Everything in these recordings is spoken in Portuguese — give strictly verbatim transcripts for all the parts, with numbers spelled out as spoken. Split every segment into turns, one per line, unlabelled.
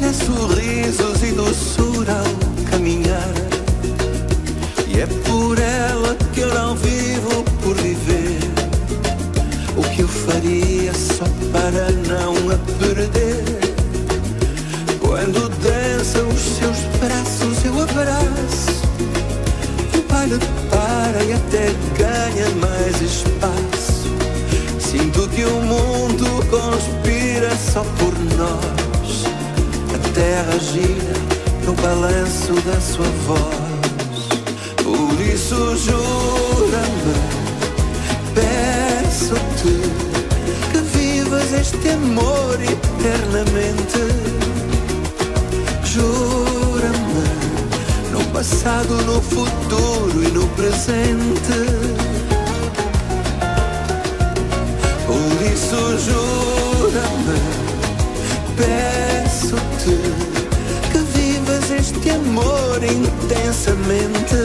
é sorrisos e doçura ao caminhar. E é por ela que eu não vivo por viver. O que eu faria só para não a perder? Quando dança os seus braços eu abraço. O baile para e até ganha mais espaço. Sinto que o mundo conspira só por nós. A terra gira no balanço da sua voz. Por isso jura-me, peço-te, que vivas este amor eternamente. Jura-me, no passado, no futuro e no presente. Por isso jura-me, peço-te, que vivas este amor intensamente.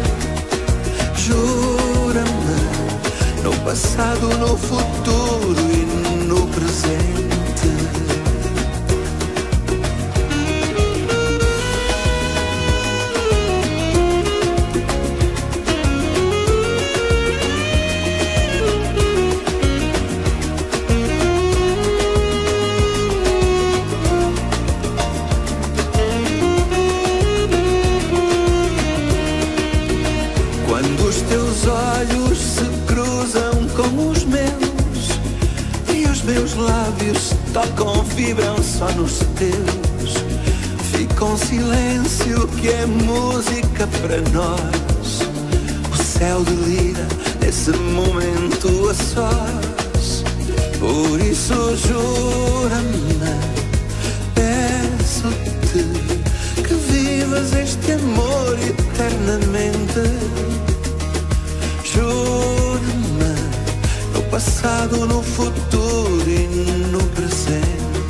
Jura-me, no passado, no futuro e no presente. Quando os teus olhos se cruzam com os meus e os meus lábios tocam, vibram só nos teus, fica um silêncio que é música para nós. O céu delira nesse momento a sós. Por isso jura-me, peço-te, que vivas este amor eternamente. Jura-me, no passado, no futuro e no presente.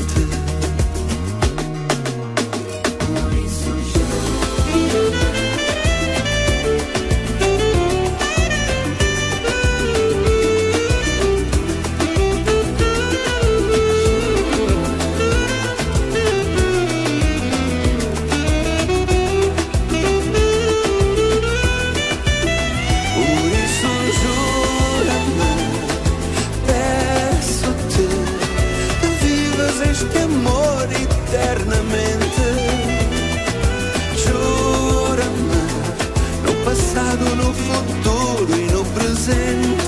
Por isso este amor eternamente. Jura-me, no passado, no futuro e no presente.